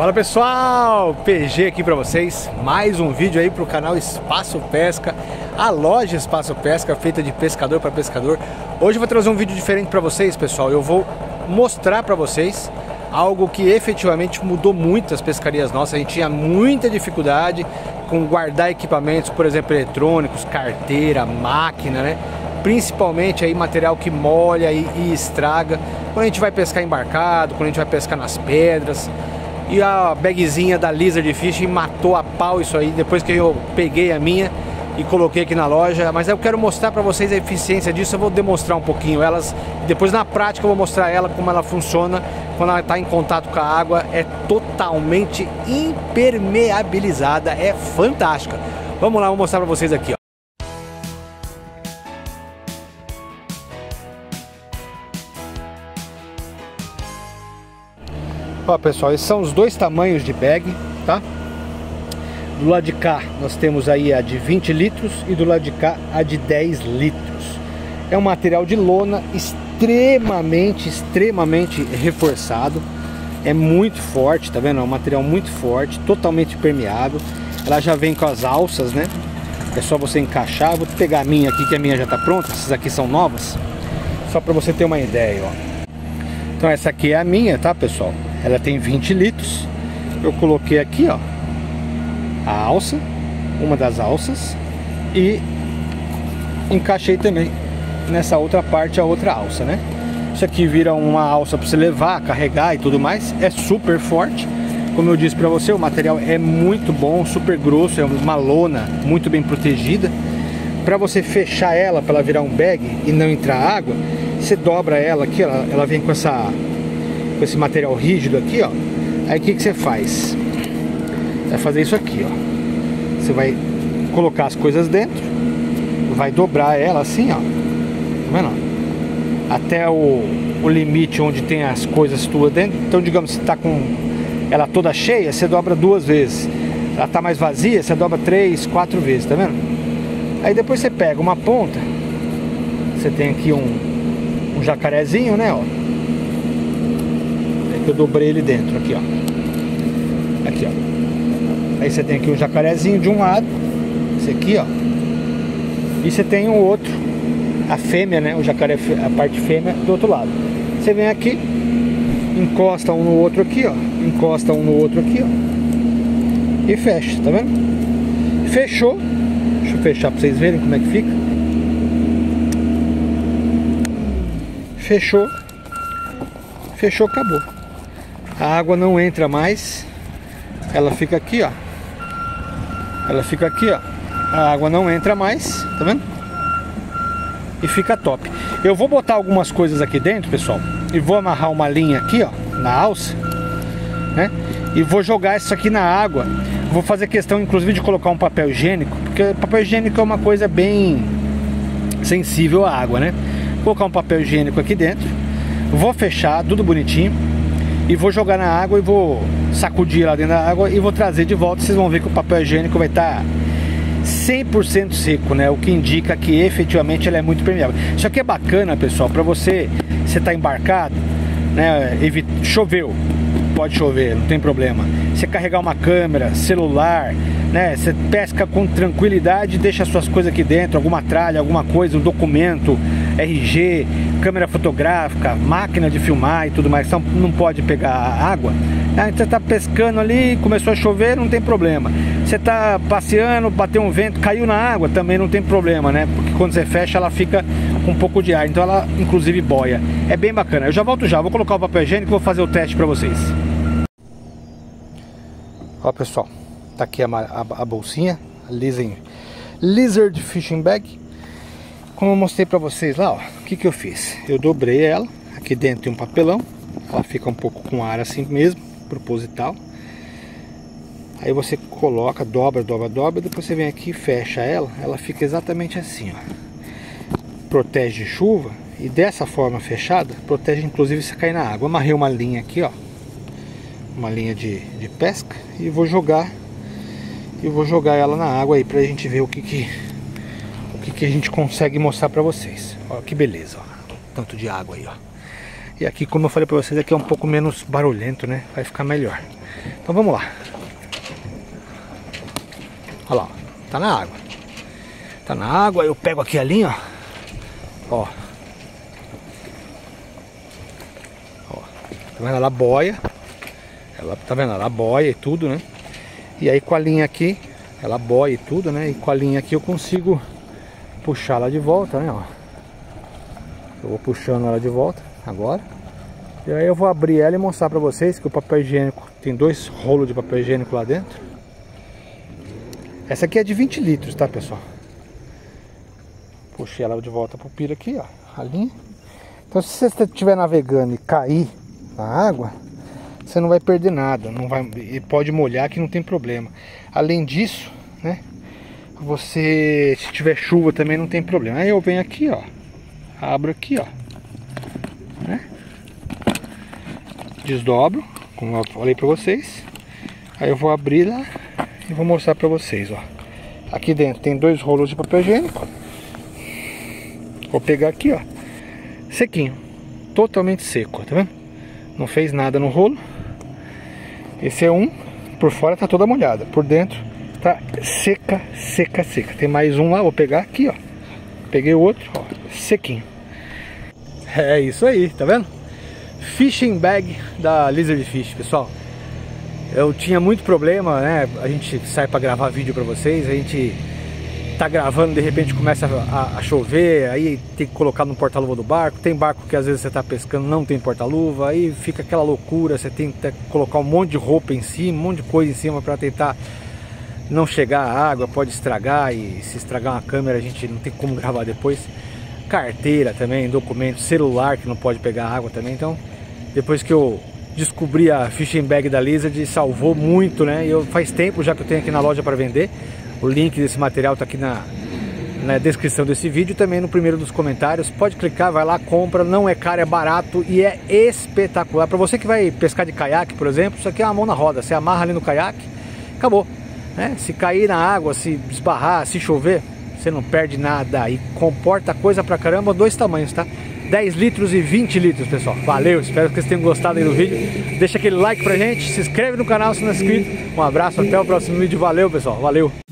Fala pessoal, PG aqui pra vocês, mais um vídeo aí pro canal Espaço Pesca, a loja Espaço Pesca feita de pescador para pescador. Hoje eu vou trazer um vídeo diferente pra vocês, pessoal. Eu vou mostrar pra vocês algo que efetivamente mudou muito as pescarias nossas. A gente tinha muita dificuldade com guardar equipamentos, por exemplo, eletrônicos, carteira, máquina, né? Principalmente aí material que molha e estraga quando a gente vai pescar embarcado, quando a gente vai pescar nas pedras. E a bagzinha da Lizard Fishing matou a pau isso aí, depois que eu peguei a minha e coloquei aqui na loja. Mas eu quero mostrar pra vocês a eficiência disso, eu vou demonstrar um pouquinho elas. Depois na prática eu vou mostrar ela, como ela funciona quando ela está em contato com a água. É totalmente impermeabilizada, é fantástica. Vamos lá, vou mostrar pra vocês aqui, ó. Ó pessoal, esses são os dois tamanhos de bag, tá? Do lado de cá nós temos aí a de 20 litros e do lado de cá a de 10 litros. É um material de lona extremamente reforçado. É muito forte, tá vendo? É um material muito forte, totalmente permeável. Ela já vem com as alças, né? É só você encaixar. Vou pegar a minha aqui, que a minha já tá pronta. Essas aqui são novas. Só pra você ter uma ideia, ó. Então essa aqui é a minha, tá pessoal? Ela tem 20 litros. Eu coloquei aqui, ó, a alça, uma das alças, e encaixei também nessa outra parte a outra alça, né? Isso aqui vira uma alça para você levar, carregar e tudo mais. É super forte. Como eu disse pra você, o material é muito bom, super grosso, é uma lona muito bem protegida. Para você fechar ela, para ela virar um bag e não entrar água, você dobra ela aqui, ela vem com esse material rígido aqui, ó. Aí o que você faz? Vai fazer isso aqui, ó. Você vai colocar as coisas dentro, vai dobrar ela assim, ó. Tá vendo? Até o limite onde tem as coisas tuas dentro. Então, digamos, se tá com ela toda cheia, você dobra 2 vezes. Ela tá mais vazia, você dobra 3, 4 vezes, tá vendo? Aí depois você pega uma ponta, você tem aqui um jacarezinho, né, ó. É que eu dobrei ele dentro, aqui, ó. Aqui, ó. Aí você tem aqui um jacarezinho de um lado, esse aqui, ó. E você tem um outro, a fêmea, né, o jacaré, a parte fêmea do outro lado. Você vem aqui, encosta um no outro aqui, ó. Encosta um no outro aqui, ó. E fecha, tá vendo? Fechou. Deixa eu fechar pra vocês verem como é que fica. Fechou. Fechou, acabou. A água não entra mais. Ela fica aqui, ó. Ela fica aqui, ó. A água não entra mais, tá vendo? E fica top. Eu vou botar algumas coisas aqui dentro, pessoal. E vou amarrar uma linha aqui, ó, na alça, né? E vou jogar isso aqui na água. Vou fazer questão, inclusive, de colocar um papel higiênico, porque papel higiênico é uma coisa bem sensível à água, né? Vou colocar um papel higiênico aqui dentro, vou fechar tudo bonitinho e vou jogar na água e vou sacudir lá dentro da água e vou trazer de volta. Vocês vão ver que o papel higiênico vai estar 100% seco, né? O que indica que efetivamente ela é muito permeável. Isso aqui é bacana, pessoal, para você tá embarcado, né? Choveu. Pode chover, não tem problema. Você carregar uma câmera, celular, né? Você pesca com tranquilidade, deixa suas coisas aqui dentro, alguma tralha, alguma coisa, um documento, RG, câmera fotográfica, máquina de filmar e tudo mais. Então não pode pegar água. Aí você tá pescando ali, começou a chover, não tem problema. Você tá passeando, bateu um vento, caiu na água, também não tem problema, né? Porque quando você fecha, ela fica com um pouco de ar, então ela inclusive boia. É bem bacana. Eu já volto já, vou colocar o papel higiênico e vou fazer o teste pra vocês. Ó pessoal, tá aqui a bolsinha, a Lizard Fishing Bag. Como eu mostrei pra vocês lá, ó, o que eu fiz? Eu dobrei ela, aqui dentro tem um papelão, ela fica um pouco com ar assim mesmo, proposital. Aí você coloca, dobra, depois você vem aqui e fecha ela, ela fica exatamente assim, ó. Protege de chuva e dessa forma fechada, protege inclusive se cair na água. Amarrei uma linha aqui, ó. Uma linha de pesca e vou jogar ela na água aí pra gente ver o que a gente consegue mostrar pra vocês. Olha que beleza, ó. Tanto de água aí, ó. E aqui, como eu falei pra vocês, aqui é um pouco menos barulhento, né? Vai ficar melhor. Então vamos lá. Olha lá, tá na água. Tá na água, eu pego aqui a linha, ó. Ó, tá vendo? Ela boia. Ela, tá vendo? Ela boia e tudo, né? E aí com a linha aqui, ela boia e tudo, né? E com a linha aqui eu consigo puxar ela de volta, né? Ó. Eu vou puxando ela de volta agora. E aí eu vou abrir ela e mostrar pra vocês que o papel higiênico, tem 2 rolos de papel higiênico lá dentro. Essa aqui é de 20 litros, tá, pessoal? Puxei ela de volta pro piro aqui, ó, a linha. Então se você estiver navegando e cair na água, você não vai perder nada, não vai, pode molhar que não tem problema. Além disso, né, você, se tiver chuva também não tem problema. Aí eu venho aqui, ó, abro aqui, ó, né, desdobro, como eu falei pra vocês. Aí eu vou abrir lá e vou mostrar pra vocês, ó. Aqui dentro tem 2 rolos de papel higiênico. Vou pegar aqui, ó, sequinho, totalmente seco, tá vendo? Não fez nada no rolo. Esse é um, por fora tá toda molhada, por dentro tá seca, seca, seca. Tem mais um lá, vou pegar aqui, ó. Peguei o outro, ó, sequinho. É isso aí, tá vendo? Fishing bag da Lizard Fish, pessoal. Eu tinha muito problema, né? A gente sai pra gravar vídeo pra vocês, a gente tá gravando, de repente começa a chover, aí tem que colocar no porta-luva do barco. Tem barco que às vezes você tá pescando, não tem porta-luva, aí fica aquela loucura, você tem que colocar um monte de roupa em cima, um monte de coisa em cima para tentar não chegar a água, pode estragar, e se estragar uma câmera a gente não tem como gravar depois. Carteira também, documento, celular que não pode pegar água também. Então, depois que eu descobri a fishing bag da Lizard, salvou muito, né? E faz tempo já que eu tenho aqui na loja para vender. O link desse material tá aqui na descrição desse vídeo, também no primeiro dos comentários. Pode clicar, vai lá, compra, não é caro, é barato e é espetacular. Para você que vai pescar de caiaque, por exemplo, isso aqui é uma mão na roda. Você amarra ali no caiaque, acabou, né? Se cair na água, se esbarrar, se chover, você não perde nada. E comporta coisa pra caramba, 2 tamanhos, tá? 10 litros e 20 litros, pessoal. Valeu, espero que vocês tenham gostado aí do vídeo. Deixa aquele like pra gente, se inscreve no canal se não é inscrito. Um abraço, até o próximo vídeo. Valeu, pessoal, valeu!